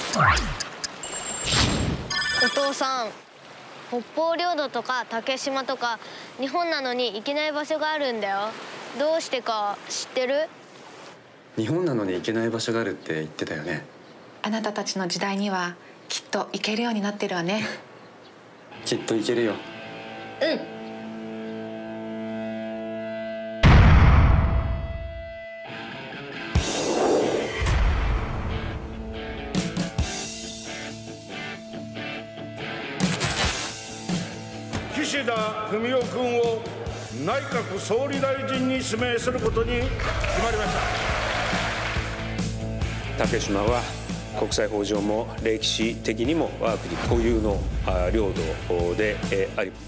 お父さん、北方領土とか竹島とか日本なのに行けない場所があるんだよ。どうしてか知ってる？ 日本なのに行けない場所があるって言ってたよね。 あなたたちの時代にはきっと行けるようになってるわね。 きっと行けるよ。 うん。 岸田文雄君を内閣総理大臣に指名することに決まりました。 竹島は国際法上も歴史的にも我が国固有の領土であり。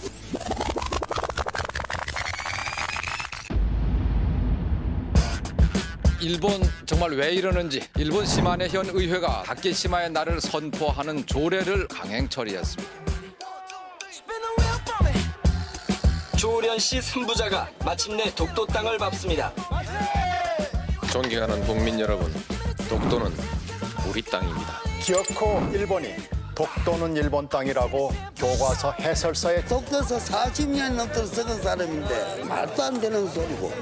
일본 정말 왜 이러는지 일본 시마네 현 의회가 다케시마의 날을 선포하는 조례를 강행 처리했습니다. 조련 씨 3부자가 마침내 독도 땅을 밟습니다. 존경하는 국민 여러분, 독도는 우리 땅입니다. 기어코 일본이 독도는 일본 땅이라고 교과서 해설서에 독도에서 40년 넘도록 쓰는 사람인데 말도 안 되는 소리고.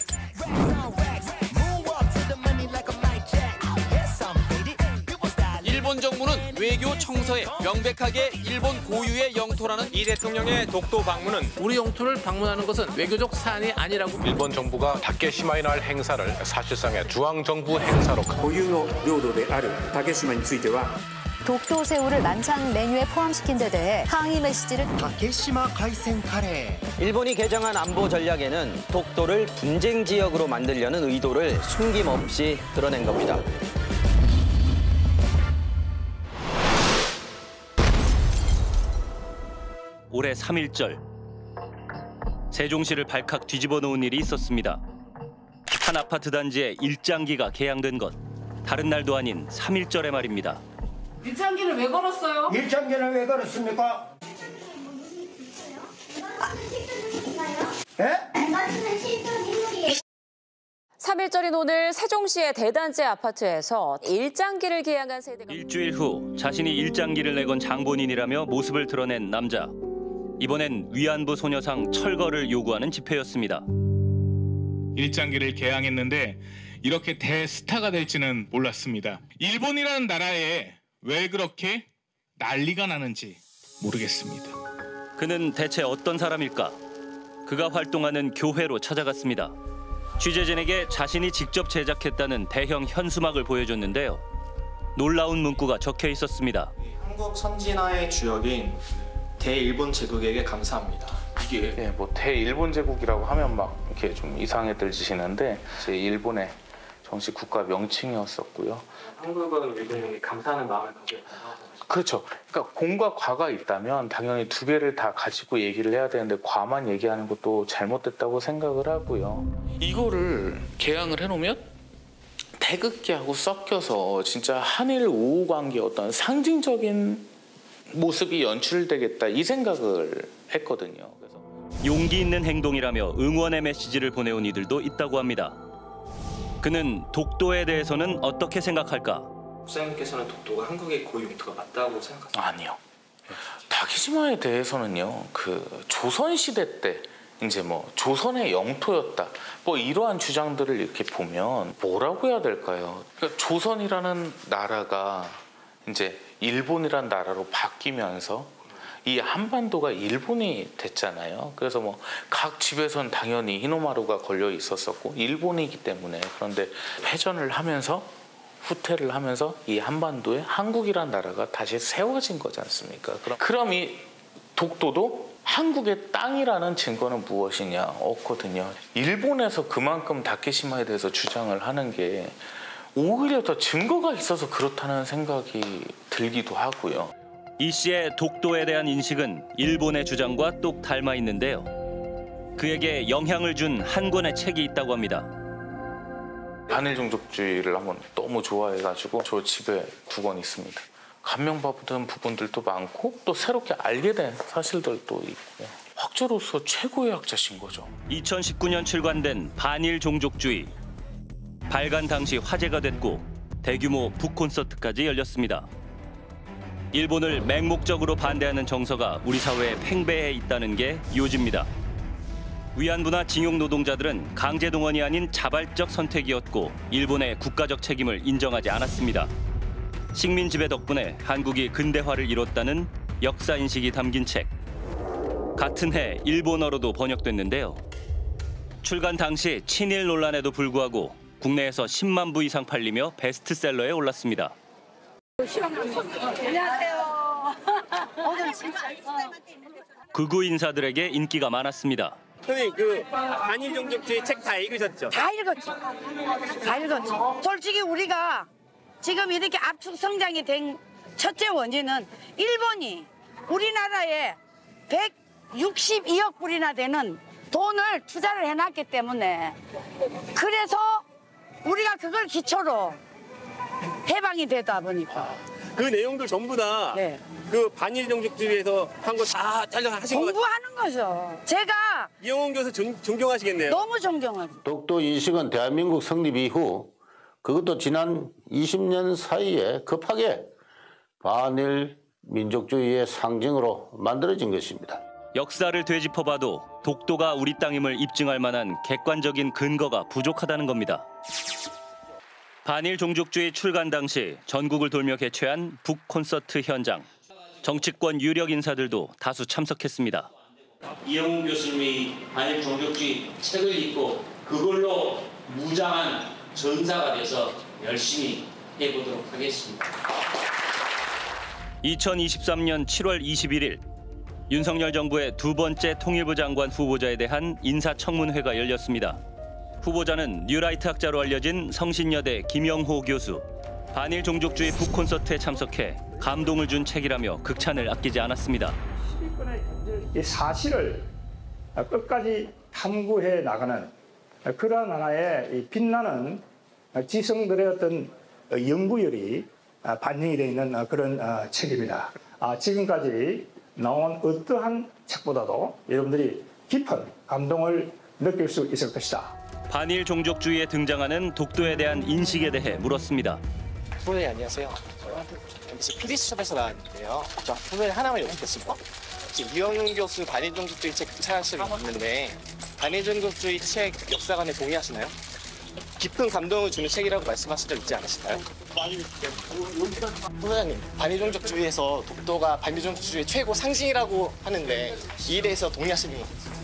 일본 정부는 외교 청서에 명백하게 일본 고유의 영토라는 이 대통령의 독도 방문은 우리 영토를 방문하는 것은 외교적 사안이 아니라고. 일본 정부가 다케시마의 날 행사를 사실상의 중앙정부 행사로 고유의領土である 다케시마에ついては 독도 새우를 만찬 메뉴에 포함시킨 데 대해 항의 메시지를 다케시마海鮮 카레. 일본이 개정한 안보 전략에는 독도를 분쟁 지역으로 만들려는 의도를 숨김없이 드러낸 겁니다. 올해 3.1절 세종시를 발칵 뒤집어 놓은 일이 있었습니다. 한 아파트 단지에 일장기가 개양된 것 다른 날도 아닌 3.1절의 말입니다. 일장기를 왜 걸었어요? 일장기는 왜 걸었습니까? 예? 3.1절인 오늘 세종시의 대단지 아파트에서 일장기를 개양한 세대가 일주일 후 자신이 일장기를 내건 장본인이라며 모습을 드러낸 남자. 이번엔 위안부 소녀상 철거를 요구하는 집회였습니다. 일장기를 개양했는데 이렇게 대스타가 될지는 몰랐습니다. 일본이라는 나라에 왜 그렇게 난리가 나는지 모르겠습니다. 그는 대체 어떤 사람일까? 그가 활동하는 교회로 찾아갔습니다. 취재진에게 자신이 직접 제작했다는 대형 현수막을 보여줬는데요. 놀라운 문구가 적혀 있었습니다. 한국 선진화의 주역인 대일본 제국에게 감사합니다. 이게 뭐 대일본 제국이라고 하면 막 이렇게 좀 이상하게 들리시는데 제 일본의 정식 국가 명칭이었었고요. 한국은 일본에게 감사하는 마음을 가지고 그렇죠. 그러니까 공과 과가 있다면 당연히 두 개를 다 가지고 얘기를 해야 되는데 과만 얘기하는 것도 잘못됐다고 생각을 하고요. 이거를 개양을 해놓으면 태극기하고 섞여서 진짜 한일 우호 관계의 어떤 상징적인 모습이 연출되겠다 이 생각을 했거든요. 그래서 용기 있는 행동이라며 응원의 메시지를 보내온 이들도 있다고 합니다. 그는 독도에 대해서는 어떻게 생각할까? 목사님께서는 독도가 한국의 고유 영토가 맞다고 생각하세요? 아니요. 다케시마에 대해서는요. 그 조선 시대 때 이제 뭐 조선의 영토였다. 뭐 이러한 주장들을 이렇게 보면 뭐라고 해야 될까요? 그러니까 조선이라는 나라가 이제 일본이란 나라로 바뀌면서 이 한반도가 일본이 됐잖아요. 그래서 뭐 각 집에선 당연히 히노마루가 걸려 있었었고 일본이기 때문에 그런데 패전을 하면서 후퇴를 하면서 이 한반도에 한국이란 나라가 다시 세워진 거지 않습니까? 그럼 이 독도도 한국의 땅이라는 증거는 무엇이냐? 없거든요. 일본에서 그만큼 다케시마에 대해서 주장을 하는 게 오히려 더 증거가 있어서 그렇다는 생각이 들기도 하고요. 이 씨의 독도에 대한 인식은 일본의 주장과 똑 닮아 있는데요. 그에게 영향을 준 한 권의 책이 있다고 합니다. 한일 종족주의를 한번 너무 좋아해가지고 저 집에 2권 있습니다. 감명받은 부분들도 많고 또 새롭게 알게 된 사실들도 있고 학자로서 최고의 학자신 거죠. 2019년 출간된 반일 종족주의. 발간 당시 화제가 됐고 대규모 북콘서트까지 열렸습니다. 일본을 맹목적으로 반대하는 정서가 우리 사회에 팽배해 있다는 게 요지입니다. 위안부나 징용 노동자들은 강제 동원이 아닌 자발적 선택이었고 일본의 국가적 책임을 인정하지 않았습니다. 식민 지배 덕분에 한국이 근대화를 이뤘다는 역사 인식이 담긴 책. 같은 해 일본어로도 번역됐는데요. 출간 당시 친일 논란에도 불구하고 국내에서 10만 부 이상 팔리며 베스트셀러에 올랐습니다. 안녕하세요. 오늘 진짜 극우 인사들에게 인기가 많았습니다. 선생님, 그 반일 종족주의 책 다 읽으셨죠? 다 읽었죠. 다 읽었죠. 솔직히 우리가 지금 이렇게 압축 성장이 된 첫째 원인은 일본이 우리나라에 162억 불이나 되는 돈을 투자를 해놨기 때문에 그래서 우리가 그걸 기초로 해방이 되다 보니까 그 내용들 전부 다 그 반일 종족주의에서 한 거 다 잘라하신 거 공부하는 거죠. 제가 이영훈 교수 존경하시겠네요. 너무 존경하죠. 독도 인식은 대한민국 성립 이후 그것도 지난 20년 사이에 급하게 반일 민족주의의 상징으로 만들어진 것입니다. 역사를 되짚어봐도 독도가 우리 땅임을 입증할 만한 객관적인 근거가 부족하다는 겁니다. 반일 종족주의 출간 당시 전국을 돌며 개최한 북 콘서트 현장. 정치권 유력 인사들도 다수 참석했습니다. 이영훈 교수님이 반일 종족주의 책을 읽고 그걸로 무장한 전사가 돼서 열심히 해보도록 하겠습니다. 2023년 7월 21일 윤석열 정부의 두 번째 통일부 장관 후보자에 대한 인사청문회가 열렸습니다. 후보자는 뉴라이트 학자로 알려진 성신여대 김영호 교수. 반일 종족주의 북 콘서트에 참석해 감동을 준 책이라며 극찬을 아끼지 않았습니다. 이 사실을 끝까지 탐구해 나가는 그러한 하나의 빛나는 지성들의 어떤 연구열이 반영이 되어 있는 그런 책입니다. 지금까지 나온 어떠한 책보다도 여러분들이 깊은 감동을 느낄 수 있을 것이다. 반일 종족주의에 등장하는 독도에 대한 인식에 대해 물었습니다. 후보님 안녕하세요. MBC PD수첩에서 나왔는데요. 저 후보님 하나만 여쭙겠습니다. 지금 이영훈 교수 반일 종족주의 책 찾아쓰고 있는데 반일 종족주의 책 역사관에 동의하시나요? 깊은 감동을 주는 책이라고 말씀하신 적 있지 않으실까요? 후보자님, 반일 종족주의에서 독도가 반일 종족주의 최고 상징이라고 하는데 이에 대해서 동의하시는 건가요?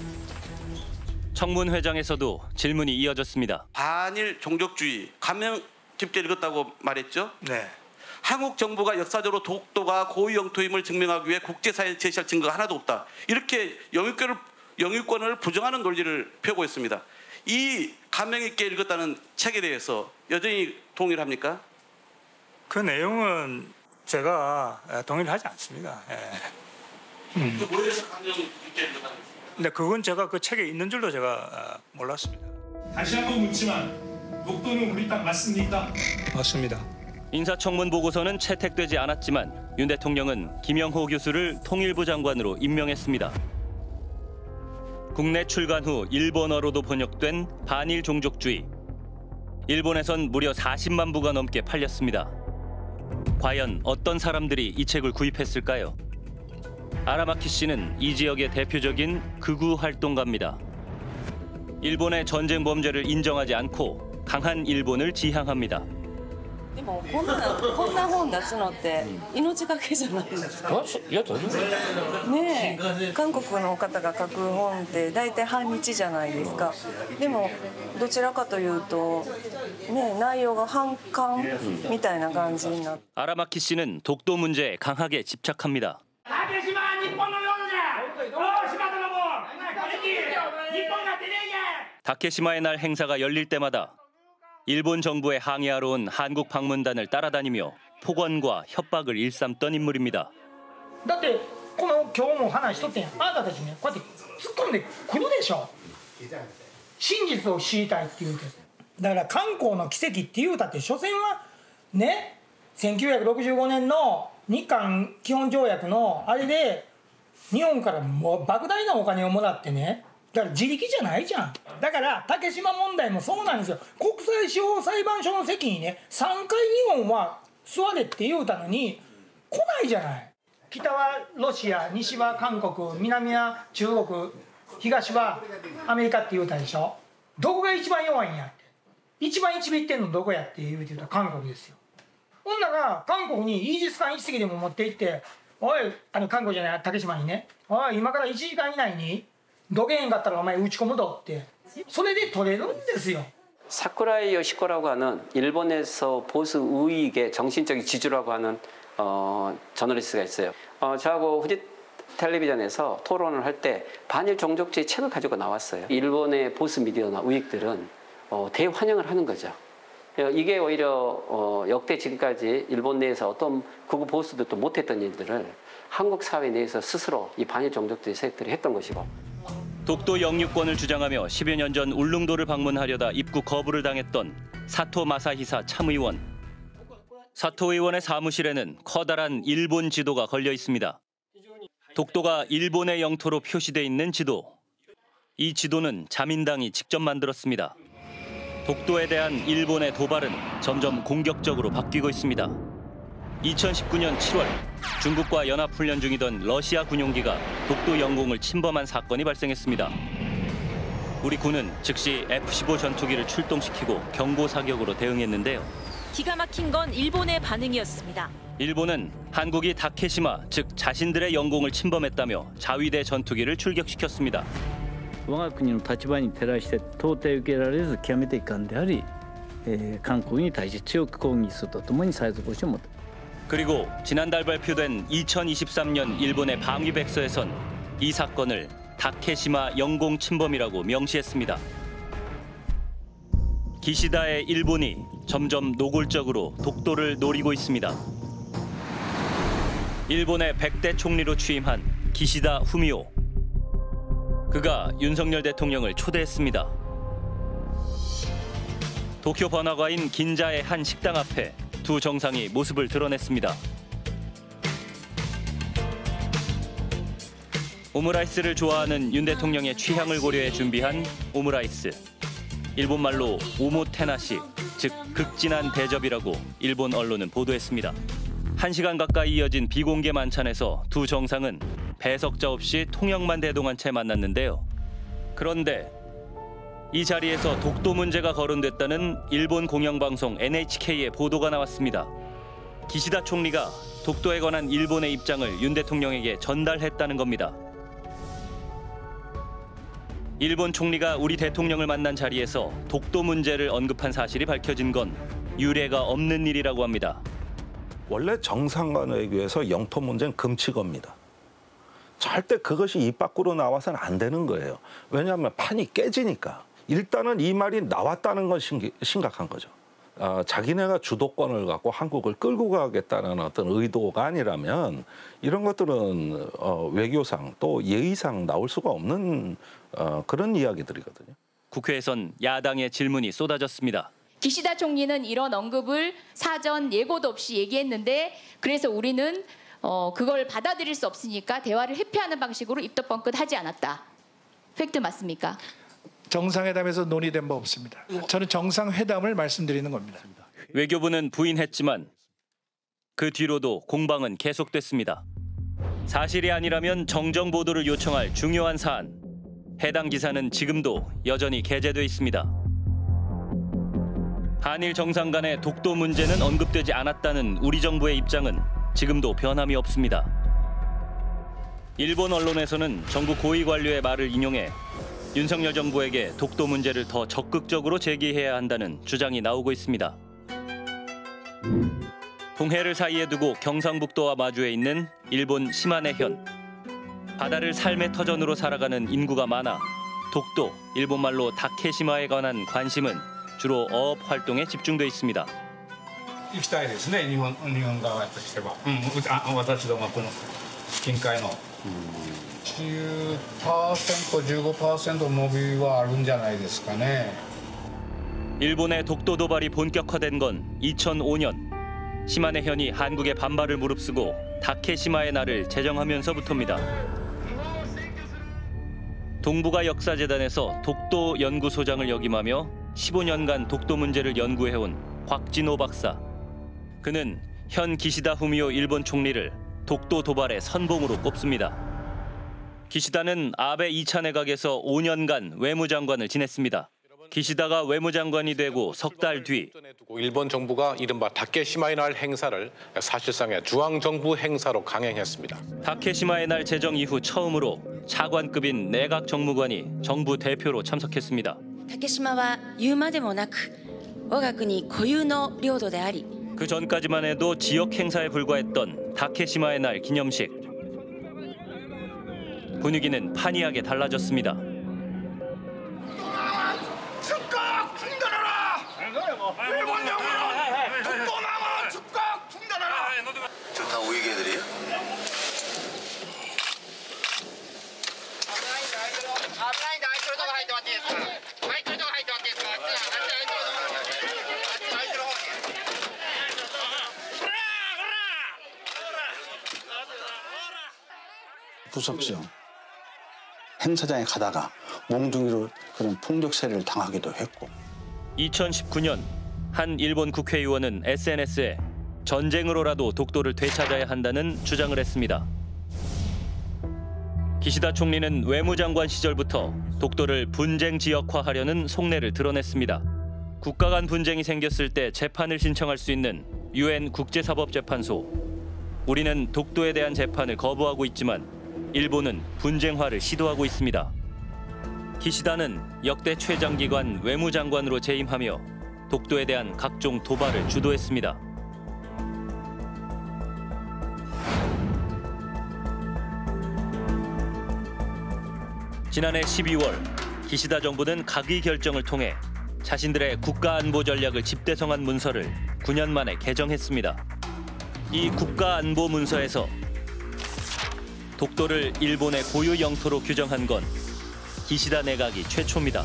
청문회장에서도 질문이 이어졌습니다. 반일 종족주의 감명 깊게 읽었다고 말했죠? 네. 한국 정부가 역사적으로 독도가 고유 영토임을 증명하기 위해 국제사회에 제시할 증거가 하나도 없다. 이렇게 영유권을 부정하는 논리를 펴고 있습니다. 이 감명 있게 읽었다는 책에 대해서 여전히 동의를 합니까? 그 내용은 제가 동의를 하지 않습니다. 그 뭐에서 감명 있게 읽었다는 거죠? 근데 그건 제가 그 책에 있는 줄도 제가 몰랐습니다. 다시 한번 묻지만 독도는 우리 땅 맞습니까? 맞습니다. 인사청문 보고서는 채택되지 않았지만 윤 대통령은 김영호 교수를 통일부 장관으로 임명했습니다. 국내 출간 후 일본어로도 번역된 반일 종족주의. 일본에선 무려 40만 부가 넘게 팔렸습니다. 과연 어떤 사람들이 이 책을 구입했을까요? 아라마키 씨는 이 지역의 대표적인 극우 활동가입니다. 일본의 전쟁 범죄를 인정하지 않고 강한 일본을 지향합니다. でもこんな本出すのって命がけじゃないですか？いや大丈夫。ねえ、韓国の方が書く本って大体反日じゃないですか。でもどちらかというとね内容が反韓みたいな感じになって。 아라마키 씨는 독도 문제에 강하게 집착합니다. 다케시마의 날 행사가 열릴 때마다 일본 정부에 항의하러 온 한국 방문단을 따라다니며 폭언과 협박을 일삼던 인물입니다. だってこの今日も話しとってんやん。あなたたちねこうやって突っ込んでくるでしょ。真実を知りたいって言うて。だから観光の奇跡って言うたって所詮はね1965年の日韓基本条約のあれで日本からもう莫大なお金をもらってね。だから自力じゃないじゃん。だから竹島問題もそうなんですよ。国際司法裁判所の席にね3回日本は座れって言うたのに来ないじゃない。北はロシア、西は韓国、南は中国、東はアメリカって言うたでしょ。どこが一番弱いんやって。一番一尾いってんのどこやって言うてたら韓国ですよ。ほんなら韓国にイージス艦1隻でも持って行って、おい、韓国じゃない、竹島にね、おい、今から1時間以内にどけへんかったらお前撃ち込むぞって、それで取れるんですよ。 사쿠라이 요시코라고 하는 일본에서 보수 우익의 정신적인 지주라고 하는 저널리스트가 있어요. 저하고 후지 텔레비전에서 토론을 할 때 반일 종족주의 책을 가지고 나왔어요. 일본의 보수 미디어나 우익들은 대환영을 하는 거죠. 이게 오히려 역대 지금까지 일본 내에서 어떤 극우 보수들도 못했던 일들을 한국 사회 내에서 스스로 이 반일 종족주의 세력들이 했던 것이고. 독도 영유권을 주장하며 10여 년 전 울릉도를 방문하려다 입국 거부를 당했던 사토 마사히사 참의원. 사토 의원의 사무실에는 커다란 일본 지도가 걸려 있습니다. 독도가 일본의 영토로 표시돼 있는 지도. 이 지도는 자민당이 직접 만들었습니다. 독도에 대한 일본의 도발은 점점 공격적으로 바뀌고 있습니다. 2019년 7월 중국과 연합훈련 중이던 러시아 군용기가 독도 영공을 침범한 사건이 발생했습니다. 우리 군은 즉시 F-15 전투기를 출동시키고 경고 사격으로 대응했는데요. 기가 막힌 건 일본의 반응이었습니다. 일본은 한국이 다케시마, 즉 자신들의 영공을 침범했다며 자위대 전투기를 출격시켰습니다. 我が国の立場に照らして到底受けられず極めて遺憾であり、韓国に対して強く抗議するとともに再続行を求める。 그리고 지난달 발표된 2023년 일본의 방위백서에선 이 사건을 다케시마 영공 침범이라고 명시했습니다. 기시다의 일본이 점점 노골적으로 독도를 노리고 있습니다. 일본의 100대 총리로 취임한 기시다 후미오. 그가 윤석열 대통령을 초대했습니다. 도쿄 번화가인 긴자의 한 식당 앞에 두 정상이 모습을 드러냈습니다. 오므라이스를 좋아하는 윤 대통령의 취향을 고려해 준비한 오므라이스. 일본말로 오모테나시, 즉 극진한 대접이라고 일본 언론은 보도했습니다. 1시간 가까이 이어진 비공개 만찬에서 두 정상은 배석자 없이 통역만 대동한 채 만났는데요. 그런데 이 자리에서 독도 문제가 거론됐다는 일본 공영방송 NHK의 보도가 나왔습니다. 기시다 총리가 독도에 관한 일본의 입장을 윤 대통령에게 전달했다는 겁니다. 일본 총리가 우리 대통령을 만난 자리에서 독도 문제를 언급한 사실이 밝혀진 건 유례가 없는 일이라고 합니다. 원래 정상 간 외교에서 영토 문제는 금치겁니다. 절대 그것이 입 밖으로 나와서는 안 되는 거예요. 왜냐하면 판이 깨지니까. 일단은 이 말이 나왔다는 건 심각한 거죠. 자기네가 주도권을 갖고 한국을 끌고 가겠다는 어떤 의도가 아니라면 이런 것들은 외교상 또 예의상 나올 수가 없는 그런 이야기들이거든요. 국회에선 야당의 질문이 쏟아졌습니다. 기시다 총리는 이런 언급을 사전 예고도 없이 얘기했는데 그래서 우리는 그걸 받아들일 수 없으니까 대화를 회피하는 방식으로 입덧번긋하지 않았다. 팩트 맞습니까? 정상회담에서 논의된 바 없습니다. 저는 정상회담을 말씀드리는 겁니다. 외교부는 부인했지만 그 뒤로도 공방은 계속됐습니다. 사실이 아니라면 정정 보도를 요청할 중요한 사안. 해당 기사는 지금도 여전히 게재돼 있습니다. 한일 정상 간의 독도 문제는 언급되지 않았다는 우리 정부의 입장은 지금도 변함이 없습니다. 일본 언론에서는 정부 고위 관료의 말을 인용해 윤석열 정부에게 독도 문제를 더 적극적으로 제기해야 한다는 주장이 나오고 있습니다. 동해를 사이에 두고 경상북도와 마주해 있는 일본 시마네현. 바다를 삶의 터전으로 살아가는 인구가 많아 독도, 일본말로 다케시마에 관한 관심은 주로 어업 활동에 집중돼 있습니다. 行きたいですね、日本側としては。私どもこの近海の10%、15%伸びはあるんじゃないですかね。 일본의 독도 도발이 본격화된 건 2005년. 시마네현이 한국의 반발을 무릅쓰고 다케시마의 날을 제정하면서부터입니다. 동북아 역사재단에서 독도 연구소장을 역임하며 15년간 독도 문제를 연구해온 곽진호 박사. 그는 현 기시다 후미오 일본 총리를 독도 도발의 선봉으로 꼽습니다. 기시다는 아베 2차 내각에서 5년간 외무장관을 지냈습니다. 기시다가 외무장관이 되고 석 달 뒤 일본 정부가 이른바 다케시마의 날 행사를 사실상의 중앙정부 행사로 강행했습니다. 다케시마의 날 제정 이후 처음으로 차관급인 내각 정무관이 정부 대표로 참석했습니다. 竹島は言うまでもなく我が国固有の領土であり 그 전까지만 해도 지역 행사에 불과했던 다케시마의 날 기념식. 분위기는 판이하게 달라졌습니다. 즉각 중단하라! 일본 영으로 독도남아 즉각 중단하라! 저 다 우익애들이에요? 무섭죠. 행사장에 가다가 몽둥이로 그런 폭력 세례를 당하기도 했고. 2019년 한 일본 국회의원은 SNS에 전쟁으로라도 독도를 되찾아야 한다는 주장을 했습니다. 기시다 총리는 외무장관 시절부터 독도를 분쟁 지역화하려는 속내를 드러냈습니다. 국가 간 분쟁이 생겼을 때 재판을 신청할 수 있는 UN 국제사법재판소. 우리는 독도에 대한 재판을 거부하고 있지만 일본은 분쟁화를 시도하고 있습니다. 기시다는 역대 최장기관 외무장관으로 재임하며 독도에 대한 각종 도발을 주도했습니다. 지난해 12월 기시다 정부는 각의 결정을 통해 자신들의 국가안보 전략을 집대성한 문서를 9년 만에 개정했습니다. 이 국가안보 문서에서 독도를 일본의 고유 영토로 규정한 건 기시다 내각이 최초입니다.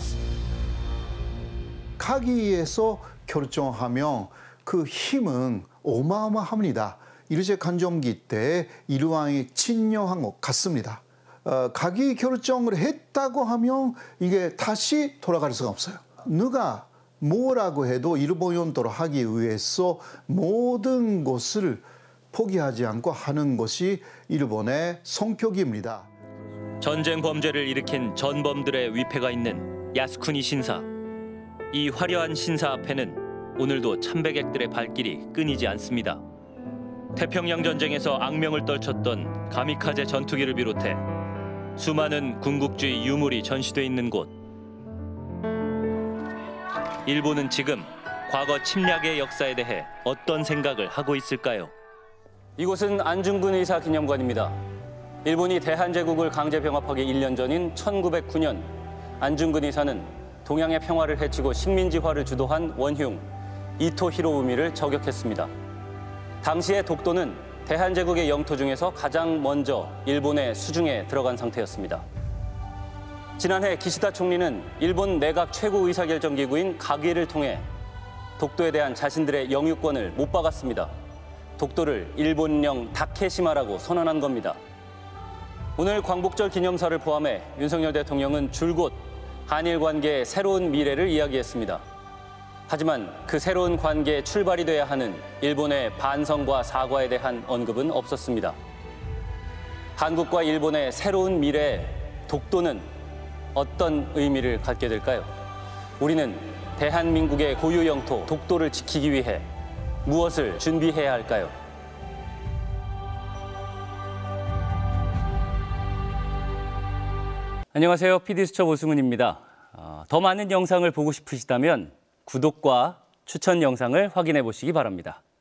각의에서 결정하면 그 힘은 어마어마합니다. 일제강점기 때 일왕이 침략한 것 같습니다. 각의 결정을 했다고 하면 이게 다시 돌아갈 수가 없어요. 누가 뭐라고 해도 일본 영토로 하기 위해서 모든 것을 포기하지 않고 하는 것이 일본의 성격입니다. 전쟁 범죄를 일으킨 전범들의 위패가 있는 야스쿠니 신사. 이 화려한 신사 앞에는 오늘도 참배객들의 발길이 끊이지 않습니다. 태평양 전쟁에서 악명을 떨쳤던 가미카제 전투기를 비롯해 수많은 군국주의 유물이 전시돼 있는 곳. 일본은 지금 과거 침략의 역사에 대해 어떤 생각을 하고 있을까요? 이곳은 안중근 의사 기념관입니다. 일본이 대한제국을 강제 병합하기 1년 전인 1909년 안중근 의사는 동양의 평화를 해치고 식민지화를 주도한 원흉 이토 히로부미를 저격했습니다. 당시의 독도는 대한제국의 영토 중에서 가장 먼저 일본의 수중에 들어간 상태였습니다. 지난해 기시다 총리는 일본 내각 최고 의사결정기구인 각의를 통해 독도에 대한 자신들의 영유권을 못 박았습니다. 독도를 일본령 다케시마라고 선언한 겁니다. 오늘 광복절 기념사를 포함해 윤석열 대통령은 줄곧 한일 관계의 새로운 미래를 이야기했습니다. 하지만 그 새로운 관계의 출발이 돼야 하는 일본의 반성과 사과에 대한 언급은 없었습니다. 한국과 일본의 새로운 미래에 독도는 어떤 의미를 갖게 될까요? 우리는 대한민국의 고유 영토 독도를 지키기 위해 무엇을 준비해야 할까요? 안녕하세요. PD수첩 오승훈입니다. 더 많은 영상을 보고 싶으시다면 구독과 추천 영상을 확인해 보시기 바랍니다.